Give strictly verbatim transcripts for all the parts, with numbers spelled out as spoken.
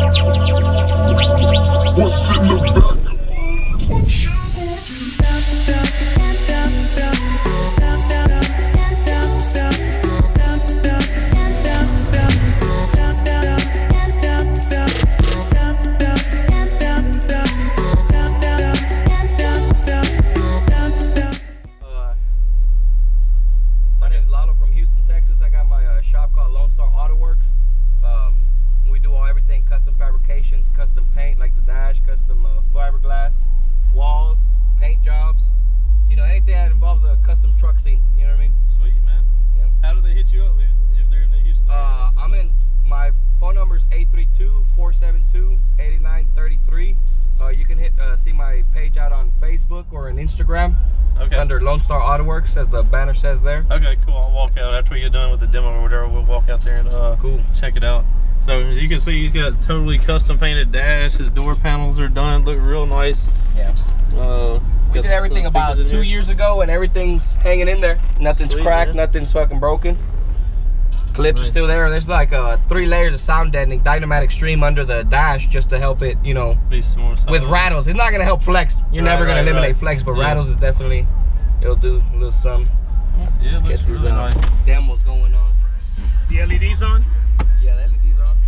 What's in the back? Custom paint like the dash, custom uh, fiberglass, walls, paint jobs, you know, anything that involves a custom truck scene, you know what I mean? Sweet, man. Yep. How do they hit you up if, if they're in the Houston area? Uh, I'm in, my phone number is eight three two, four seven two, eight nine three three. Uh, you can hit uh, see my page out on Facebook or on Instagram. Okay. It's under Lone Star Auto Works, as the banner says there. Okay, cool. I'll walk out after we get done with the demo or whatever. We'll walk out there and uh, cool. check it out. So you can see he's got totally custom painted dash. His door panels are done, look real nice. Yeah. Uh, we did everything about two here. years ago, and everything's hanging in there. Nothing's Sweet, cracked, man. Nothing's fucking broken. Clips nice. are still there. There's like uh, three layers of sound deadening, Dynamat Extreme under the dash, just to help it, you know, Be more with rattles. It's not gonna help flex. You're right, never gonna right, eliminate right. flex, but yeah. rattles is definitely, it'll do a little something. Yeah, Let's it looks get these really uh, nice. demos going on. The L E Ds on? Yeah, the L E Ds are on.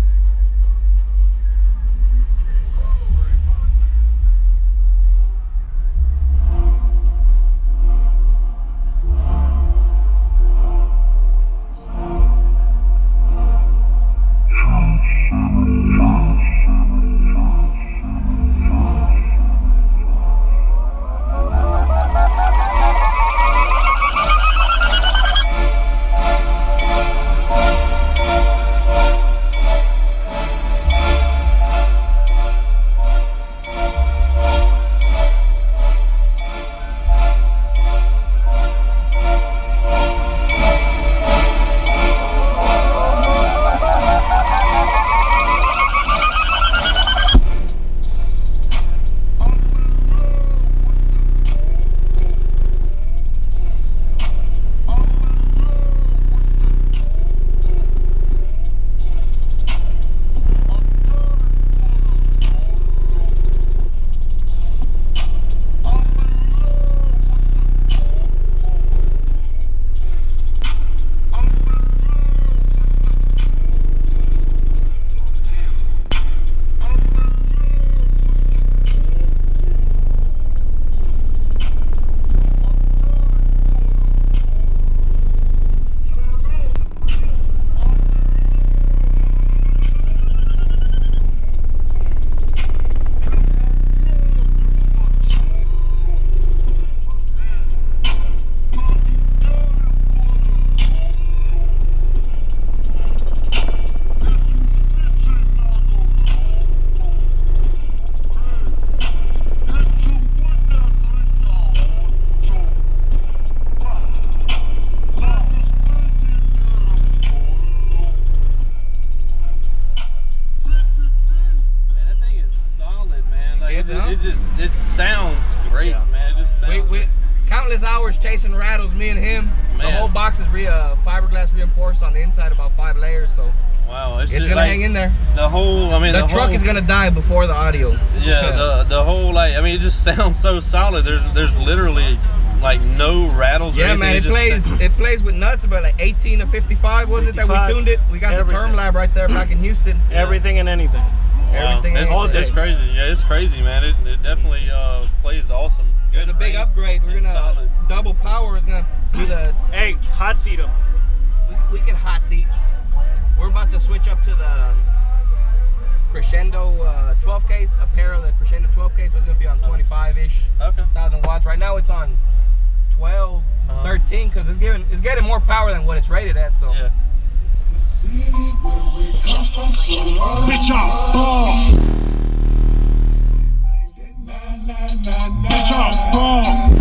It just, it sounds great, yeah. man. It just sounds we, we, countless hours chasing rattles, me and him. Man. The whole box is re, uh, fiberglass reinforced on the inside, about five layers, so wow, it's, it's gonna like, hang in there. The whole, I mean, the, the truck whole, is gonna die before the audio. Yeah, the the whole, like, I mean, it just sounds so solid. There's there's literally like no rattles. Yeah, or man, it, it plays sounds, it plays with nuts about like eighteen to fifty-five. Was it that we tuned it? We got everything. The Term Lab right there back in Houston. Everything and anything. Wow. Everything. It's, all it's crazy. Yeah, it's crazy, man. It, it definitely uh, plays awesome. Good. It's a big upgrade. We're gonna solid. double power. We're gonna do the. Hey, hot seat them. We, we can hot seat. We're about to switch up to the Crescendo uh, twelve case, a pair of the Crescendo twelve case. So it's gonna be on twenty-five-ish okay. thousand watts. Right now it's on twelve, uh-huh. thirteen, because it's giving it's getting more power than what it's rated at. So. Yeah. Bitch out, ball. Bitch out, ball.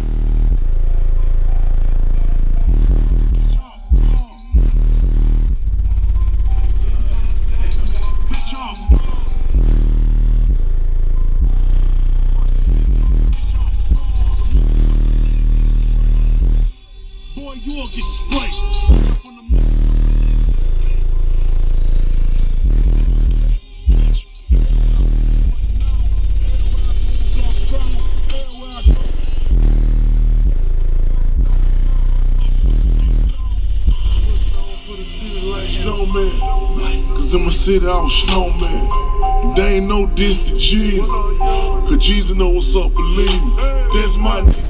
Boy, you'll get sprayed. man. Cause in my city I was snowman. And they ain't no diss to Jesus. Cause Jesus know what's up, believe me. That's my nigga.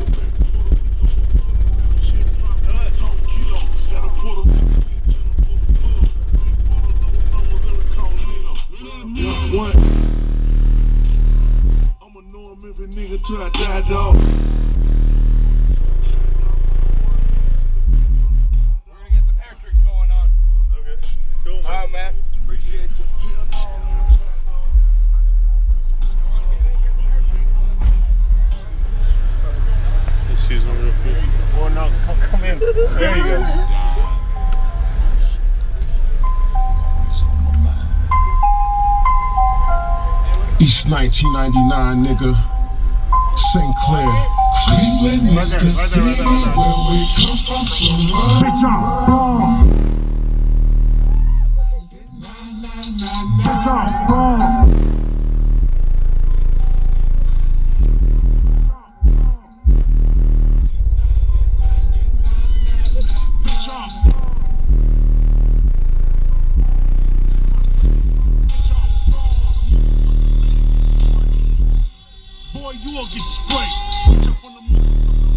What? I'ma know him every nigga till I die, dog. We're gonna get some hair tricks going on. Okay. Cool, man. Alright, man. Appreciate you. Excuse me real quick. Oh no, come, come in. There you go. East nineteen ninety-nine, nigga. Saint Clair. Cleveland is the city where we come from, so long. Bitch up, Bitch up, boy, you will get sprayed. Jump on the moon.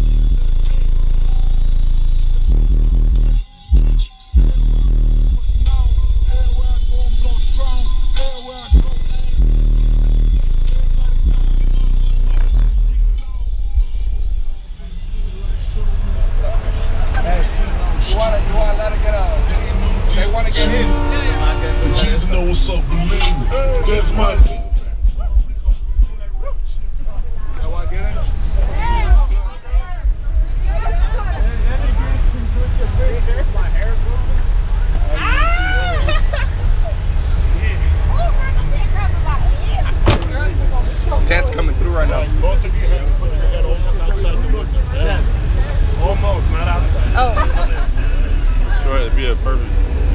Everywhere I go, I'm blowing strong. Everywhere I go. Hey, you wanna, you wanna let her get a, they wanna get hit. The Jesus know what's up, believe me. That's my. Tent's coming through right now. Both of you have to put your head almost outside the window. Yeah. Almost, not outside. Oh. That's right, it'd be a perfect.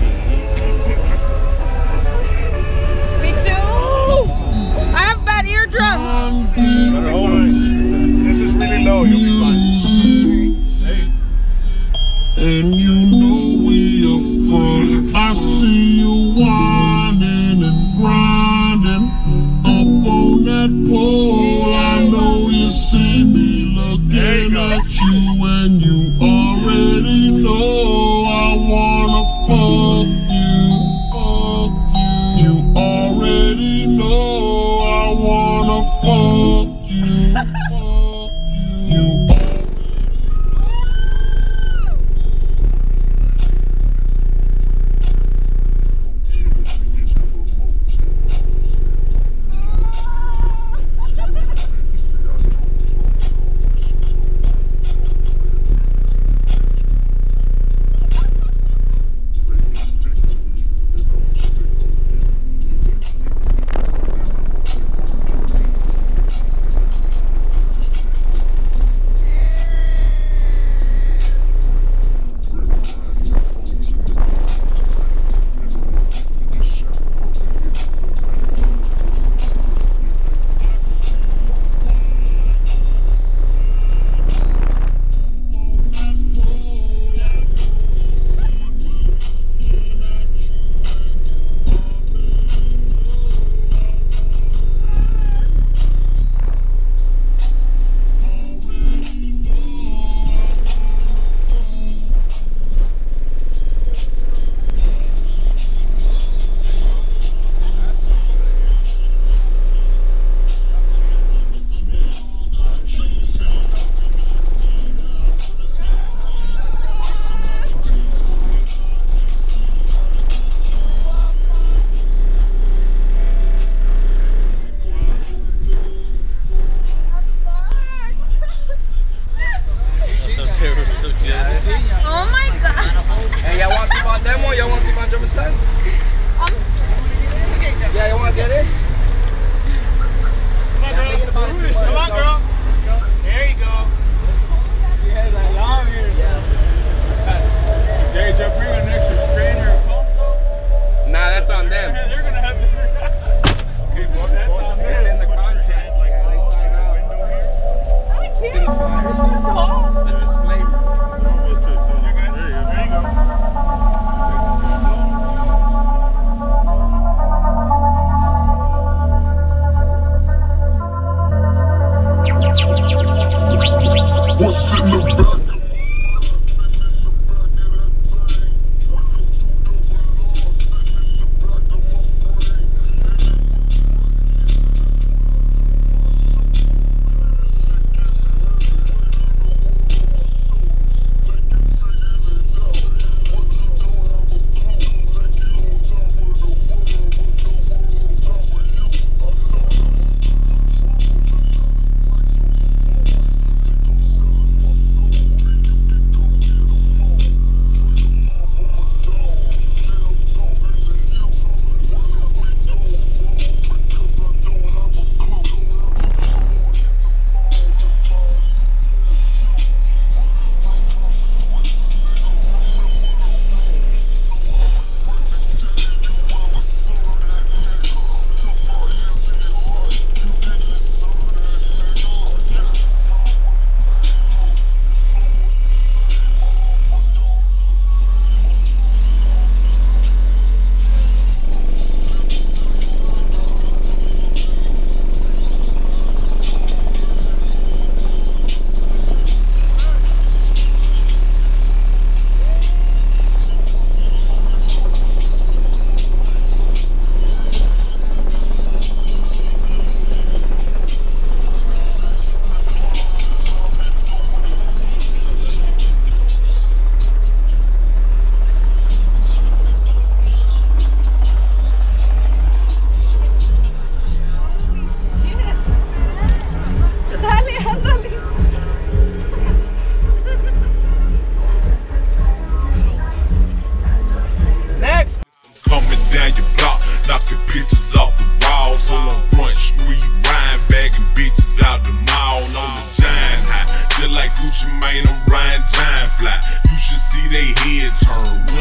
Me too. I have bad eardrums. Hold on. This is really low. You'll be fine. And you know we are from. I see you whining and grinding up on that pole. I know you see me looking at you, and you already know I wanna fuck you. Fuck you. You already know I wanna fuck you. Fuck you. You man, I'm riding giant fly. You should see they head turn.